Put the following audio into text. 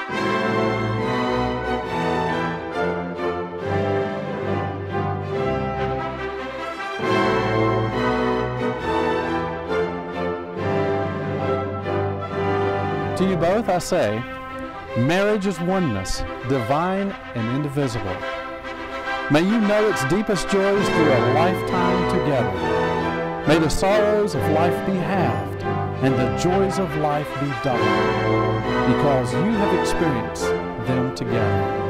To you both I say, marriage is oneness, divine and indivisible. May you know its deepest joys through a lifetime together. May the sorrows of life be halved and the joys of life be doubled, because you have experienced them together.